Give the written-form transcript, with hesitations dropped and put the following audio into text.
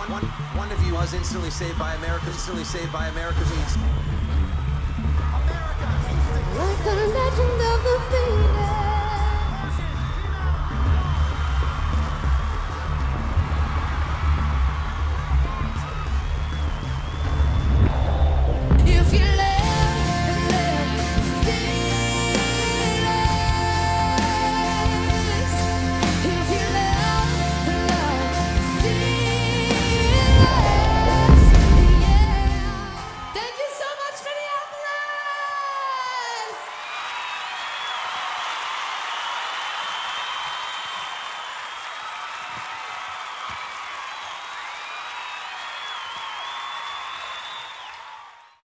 One of you was instantly saved by America. Instantly saved by America means Like the legend of the